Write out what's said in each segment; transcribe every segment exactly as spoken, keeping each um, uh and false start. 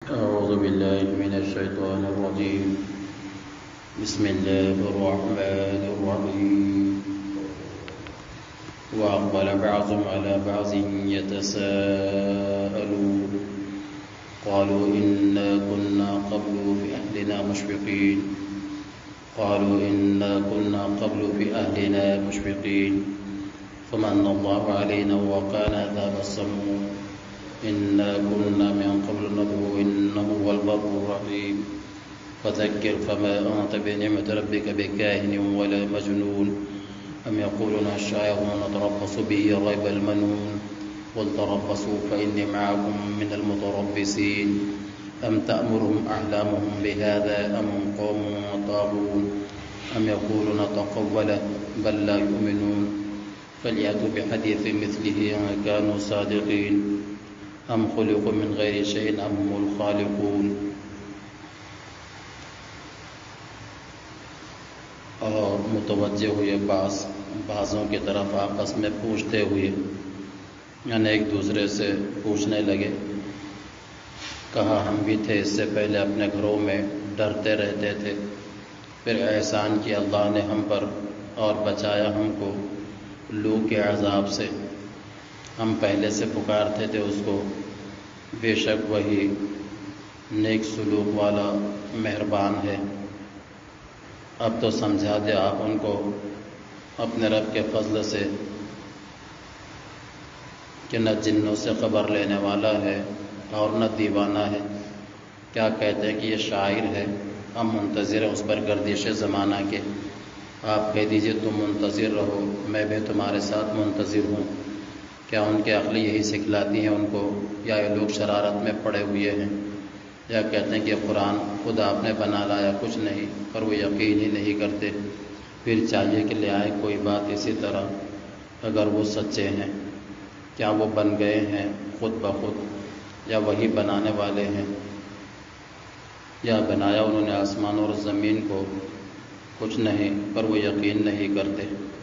أعوذ بالله من الشيطان الرجيم. بسم الله الرحمن الرحيم. وأقبل بعضهم على بعض يتساءلون قالوا إنا كنا قبل في أهلنا مشفقين قالوا إنا كنا قبل في أهلنا مشفقين فمن الله علينا ووقانا عذاب السموم إنا كنا من قبل ندعو إنه هو البر الرحيم. فذكر فما أنت بنعمة ربك بكاهن ولا مجنون أم يقولون الشاعر نتربص به ريب المنون قل تربصوا فإني معكم من المتربصين أم تأمرهم أحلامهم بهذا أم هم قوم طاغون أم يقولون تقوله بل لا يؤمنون فليأتوا بحديث مثله إن كانوا صادقين أم خلقوا من غير شيء أم هم الخالقون. اور متوجہ ہوئے بعض بعضوں کی طرف آپس میں پوچھتے ہوئے یعنی ایک دوسرے سے پوچھنے لگے، کہا ہم بھی تھے اس سے پہلے اپنے گھروں میں ڈرتے رہتے تھے، پھر احسان کیا اللہ نے ہم پر اور بچایا ہم کو لو کے عذاب سے، ہم پہلے سے پکارتے تھے اس کو، بے شک وہی نیک سلوک والا مہربان ہے۔ اب تو سمجھا دے آپ ان کو اپنے رب کے فضل سے کہ نہ جنوں سے خبر لینے والا ہے اور نہ دیوانہ ہے۔ کیا کہتے ہیں کہ یہ شاعر ہے، ہم منتظر ہیں اس پر گردش زمانہ کے۔ آپ کہہ دیجئے تم منتظر رہو، میں بھی تمہارے ساتھ منتظر ہوں۔ کیا ان کے عقل یہی سکھلاتی ہیں ان کو، یا یہ لوگ شرارت میں پڑے ہوئے ہیں، یا کہتے ہیں کہ قرآن خود آپ نے بنا لایا؟ کچھ نہیں، پر وہ یقین ہی نہیں کرتے۔ پھر چاہیے کہ لے آئے کوئی بات اسی طرح اگر وہ سچے ہیں۔ کیا وہ بن گئے ہیں خود بخود، یا وہی بنانے والے ہیں؟ یا بنایا انہوں نے آسمان اور زمین کو؟ کچھ نہیں، پر وہ یقین نہیں کرتے۔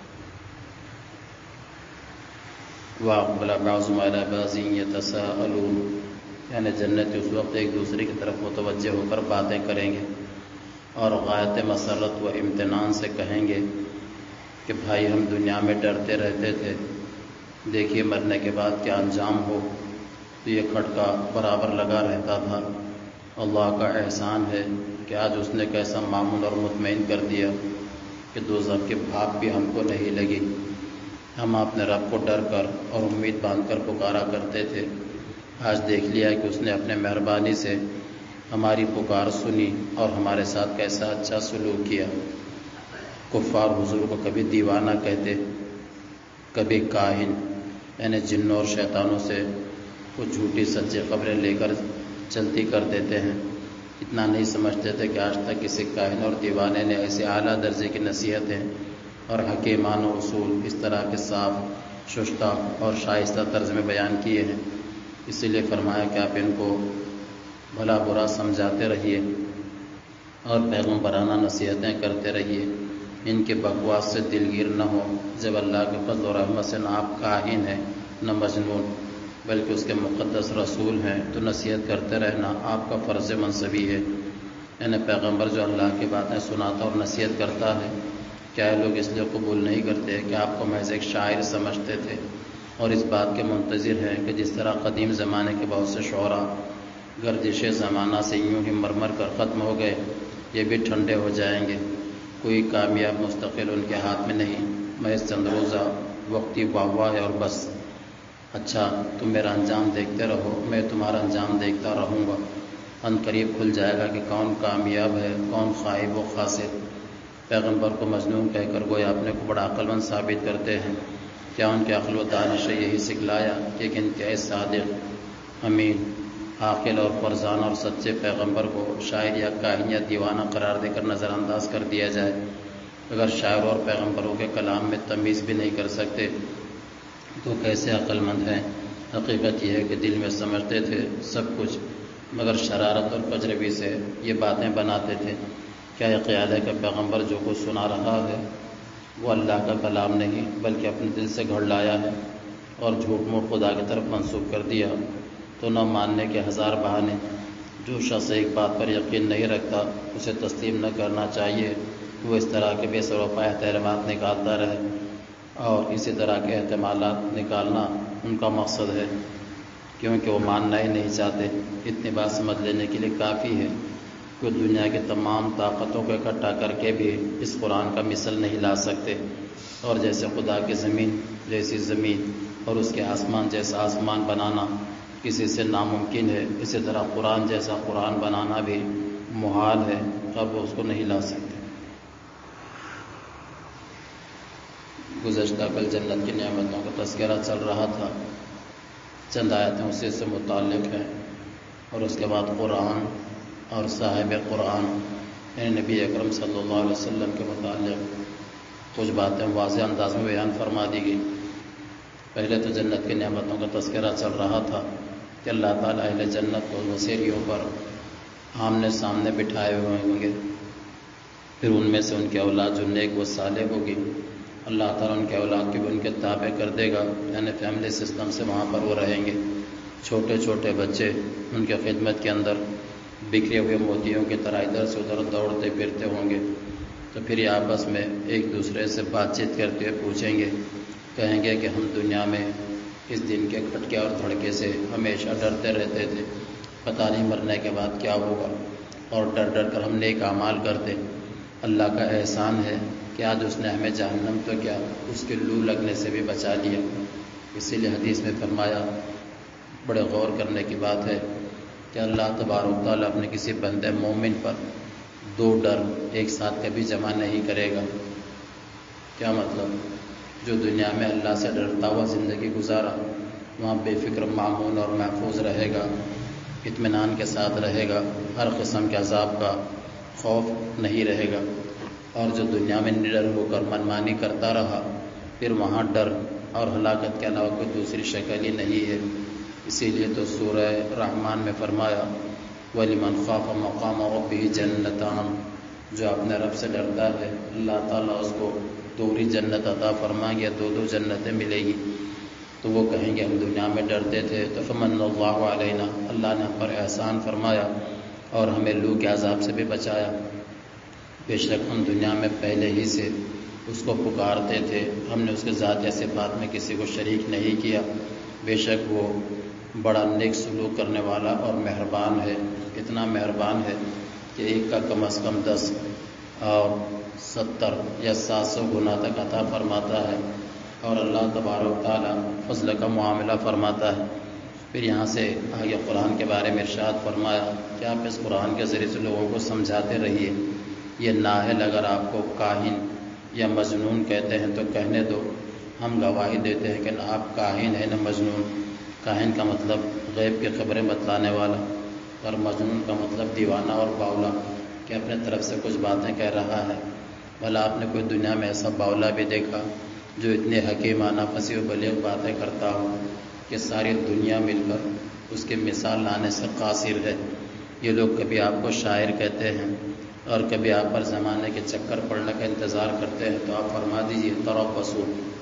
وَأَقْبَلَ بَعْضُهُمْ عَلَى بَعْضٍ يَتَسَاءَلُونَ، یعنی جنت اس وقت ایک دوسرے کی طرف متوجہ ہو کر باتیں کریں گے اور غایت مسرت و امتنان سے کہیں گے کہ بھائی ہم دنیا میں ڈرتے رہتے تھے، دیکھیے مرنے کے بعد کیا انجام ہو۔ تو یہ کھٹکا برابر لگا رہتا تھا۔ اللہ کا احسان ہے کہ آج اس نے کیسا مامون اور مطمئن کر دیا کہ دوزخ کی بھاپ بھی ہم کو نہیں لگی۔ ہم اپنے رب کو ڈر کر اور امید باندھ کر پکارا کرتے تھے، آج دیکھ لیا کہ اس نے اپنے مہربانی سے ہماری پکار سنی اور ہمارے ساتھ کیسا اچھا سلوک کیا۔ کفار حضور کو کبھی دیوانہ کہتے، کبھی کاہن، یعنی جنوں اور شیطانوں سے کچھ جھوٹی سچی خبریں لے کر چلتی کر دیتے ہیں۔ اتنا نہیں سمجھتے تھے کہ آج تک کسی کاہن اور دیوانے نے ایسے اعلیٰ درجے کی نصیحتیں اور حکیمانہ اصول اس طرح کے صاف شستہ اور شائستہ طرز میں بیان کیے ہیں۔ اسی لیے فرمایا کہ آپ ان کو بھلا برا سمجھاتے رہیے اور پیغمبرانہ نصیحتیں کرتے رہیے، ان کے بکواس سے دلگیر نہ ہو۔ جب اللہ کے فضل و رحمت سے نہ آپ کاہن ہیں نہ مجنون، بلکہ اس کے مقدس رسول ہیں، تو نصیحت کرتے رہنا آپ کا فرض منصبی ہے۔ یعنی پیغمبر جو اللہ کی باتیں سناتا اور نصیحت کرتا ہے، کیا لوگ اس لیے قبول نہیں کرتے کہ آپ کو محض ایک شاعر سمجھتے تھے اور اس بات کے منتظر ہیں کہ جس طرح قدیم زمانے کے بہت سے شعراء گردش زمانہ سے یوں ہی مرمر کر ختم ہو گئے، یہ بھی ٹھنڈے ہو جائیں گے۔ کوئی کامیاب مستقل ان کے ہاتھ میں نہیں، محض چند روزہ وقتی واہ واہ ہے اور بس۔ اچھا تم میرا انجام دیکھتے رہو، میں تمہارا انجام دیکھتا رہوں گا، ان قریب کھل جائے گا کہ کون کامیاب ہے کون خائب و خاسر۔ پیغمبر کو مجنون کہہ کر گویا اپنے کو بڑا عقل مند ثابت کرتے ہیں۔ کیا ان کے عقل و دانش سے یہی سکھلایا کہ ایک انتہائی صادق، امین، عاقل اور فرزان اور سچے پیغمبر کو شاعر یا کاہن یا دیوانہ قرار دے کر نظر انداز کر دیا جائے؟ اگر شاعر اور پیغمبروں کے کلام میں تمیز بھی نہیں کر سکتے تو کیسے عقل مند ہیں؟ حقیقت یہ ہے کہ دل میں سمجھتے تھے سب کچھ، مگر شرارت اور پجروی سے یہ باتیں بناتے تھے۔ کیا یہ خیال ہے کہ پیغمبر جو کچھ سنا رہا ہے وہ اللہ کا کلام نہیں بلکہ اپنے دل سے گھڑ لایا ہے اور جھوٹ موٹ خدا کی طرف منسوب کر دیا؟ تو نہ ماننے کے ہزار بہانے، جو شخص ایک بات پر یقین نہیں رکھتا اسے تسلیم نہ کرنا چاہیے، وہ اس طرح کے بے سروپا احتمالات نکالتا رہے، اور اسی طرح کے احتمالات نکالنا ان کا مقصد ہے، کیونکہ وہ ماننا ہی نہیں چاہتے۔ اتنی بات سمجھ لینے کے لیے کافی ہے کہ دنیا کی تمام طاقتوں کو اکٹھا کر کے بھی اس قرآن کا مثل نہیں لا سکتے، اور جیسے خدا کی زمین جیسی زمین اور اس کے آسمان جیسا آسمان بنانا کسی سے ناممکن ہے، اسی طرح قرآن جیسا قرآن بنانا بھی محال ہے، اب وہ اس کو نہیں لا سکتے۔ گزشتہ کل جنت کی نعمتوں کا تذکرہ چل رہا تھا، چند آیتیں اسی سے متعلق ہیں، اور اس کے بعد قرآن اور صاحب قرآن یعنی نبی اکرم صلی اللہ علیہ وسلم کے متعلق کچھ باتیں واضح انداز میں بیان فرما دی گئی۔ پہلے تو جنت کی نعمتوں کا تذکرہ چل رہا تھا کہ اللہ تعالیٰ اہل جنت کو وسیلیوں پر آمنے سامنے بٹھائے ہوئے ہوں گے، پھر ان میں سے ان کی اولاد جو نیک و صالح ہوگی، اللہ تعالیٰ ان کے اولاد کی بھی ان کے تابع کر دے گا، یعنی فیملی سسٹم سے وہاں پر وہ رہیں گے۔ چھوٹے چھوٹے بچے ان کے خدمت کے اندر بکھرے ہوئے موتیوں کی طرح ادھر سے ادھر دوڑتے پھرتے ہوں گے، تو پھر یہ آپس میں ایک دوسرے سے بات چیت کرتے ہوئے پوچھیں گے، کہیں گے کہ ہم دنیا میں اس دن کے کھٹکے اور دھڑکے سے ہمیشہ ڈرتے رہتے تھے، پتہ نہیں مرنے کے بعد کیا ہوگا، اور ڈر ڈر کر ہم نیک اعمال کرتے۔ اللہ کا احسان ہے کہ آج اس نے ہمیں جہنم تو کیا اس کے لو لگنے سے بھی بچا لیا۔ اسی لیے حدیث میں فرمایا، بڑے غور کرنے کی بات ہے کہ اللہ تبارک و تعالیٰ اپنے کسی بندے مومن پر دو ڈر ایک ساتھ کبھی جمع نہیں کرے گا۔ کیا مطلب؟ جو دنیا میں اللہ سے ڈرتا ہوا زندگی گزارا، وہاں بے فکر معمون اور محفوظ رہے گا، اطمینان کے ساتھ رہے گا، ہر قسم کے عذاب کا خوف نہیں رہے گا، اور جو دنیا میں نڈر ہو کر منمانی کرتا رہا، پھر وہاں ڈر اور ہلاکت کے علاوہ کوئی دوسری شکل ہی نہیں ہے۔ اسی لیے تو سورہ رحمان میں فرمایا، وَلِمَنْ خَافَ مَقَامَ رَبِّهِ جَنَّتَانِ، جو اپنے رب سے ڈرتا ہے اللہ تعالیٰ اس کو دوہری جنت عطا فرمائیں گے، دو دو جنتیں ملے گی۔ تو وہ کہیں گے ہم دنیا میں ڈرتے تھے تو فمن اللہ علینا، اللہ نے ہم پر احسان فرمایا اور ہمیں لو کے عذاب سے بھی بچایا۔ بے شک ہم دنیا میں پہلے ہی سے اس کو پکارتے تھے، ہم نے اس کے ذات یا صفات میں کسی کو شریک نہیں کیا، بے شک وہ بڑا نیک سلوک کرنے والا اور مہربان ہے، اتنا مہربان ہے کہ ایک کا کم از کم دس اور ستر یا سات سو گنا تک عطا فرماتا ہے، اور اللہ تبارک تعالیٰ فضل کا معاملہ فرماتا ہے۔ پھر یہاں سے آگے قرآن کے بارے میں ارشاد فرمایا کہ آپ اس قرآن کے ذریعے سے لوگوں کو سمجھاتے رہیے، یہ نااہل اگر آپ کو کاہن یا مجنون کہتے ہیں تو کہنے دو، ہم گواہی دیتے ہیں کہ نہ آپ کاہن ہیں نہ مجنون۔ کاہن کا مطلب غیب کی خبریں بتلانے والا، اور مجنون کا مطلب دیوانہ اور باولا کہ اپنے طرف سے کچھ باتیں کہہ رہا ہے۔ بھلا آپ نے کوئی دنیا میں ایسا باولا بھی دیکھا جو اتنے حکیمانہ فصیح و بلیغ باتیں کرتا ہو کہ ساری دنیا مل کر اس کی مثال لانے سے قاصر ہے؟ یہ لوگ کبھی آپ کو شاعر کہتے ہیں اور کبھی آپ پر زمانے کے چکر پڑنے کا انتظار کرتے ہیں، تو آپ فرما دیجیے تربصوا،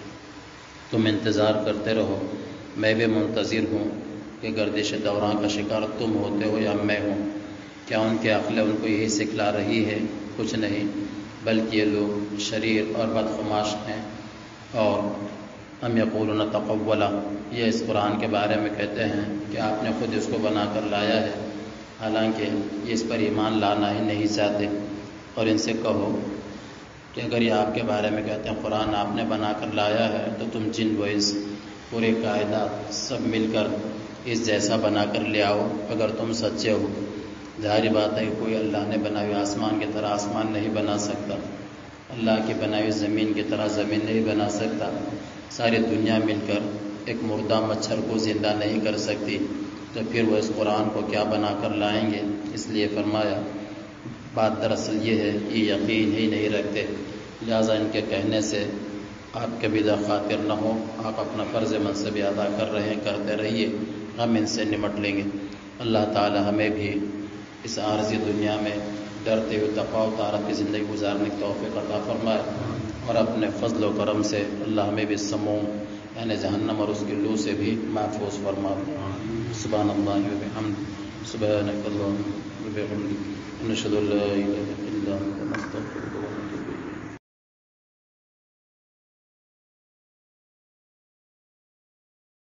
تم انتظار کرتے رہو، میں بھی منتظر ہوں کہ گردش دوران کا شکار تم ہوتے ہو یا میں ہوں۔ کیا ان کے عقلیں ان کو یہی سکھلا رہی ہے؟ کچھ نہیں، بلکہ یہ لوگ شریر اور بدخماش ہیں۔ اور ام یقولون تقولا، یہ اس قرآن کے بارے میں کہتے ہیں کہ آپ نے خود اس کو بنا کر لایا ہے، حالانکہ یہ اس پر ایمان لانا ہی نہیں چاہتے۔ اور ان سے کہو کہ اگر یہ آپ کے بارے میں کہتے ہیں قرآن آپ نے بنا کر لایا ہے، تو تم جن و انس پورے کائنات سب مل کر اس جیسا بنا کر لے آؤ اگر تم سچے ہو۔ ظاہری بات ہے کہ کوئی اللہ نے بنائی ہوئی آسمان کی طرح آسمان نہیں بنا سکتا، اللہ کی بنائی ہوئی زمین کی طرح زمین نہیں بنا سکتا، ساری دنیا مل کر ایک مردہ مچھر کو زندہ نہیں کر سکتی، تو پھر وہ اس قرآن کو کیا بنا کر لائیں گے؟ اس لیے فرمایا بات دراصل یہ ہے کہ یقین ہی نہیں رکھتے، لہٰذا ان کے کہنے سے آپ کبھی خاطر نہ ہو، آپ اپنا فرض منصبی ادا کر رہے ہیں، کرتے رہیے، ہم ان سے نمٹ لیں گے۔ اللہ تعالی ہمیں بھی اس عارضی دنیا میں ڈرتے ہوئے تقوی و طہارت کی زندگی گزارنے کی توفیق عطا فرمائے، اور اپنے فضل و کرم سے اللہ ہمیں بھی سموم یعنی جہنم اور اس کی لو سے بھی محفوظ فرمائے۔ سبحان اللہ و بحمدہ۔ سبحانك اللهم وبحمدك نشهد ان لا اله الا انت نستغفرك ونتوب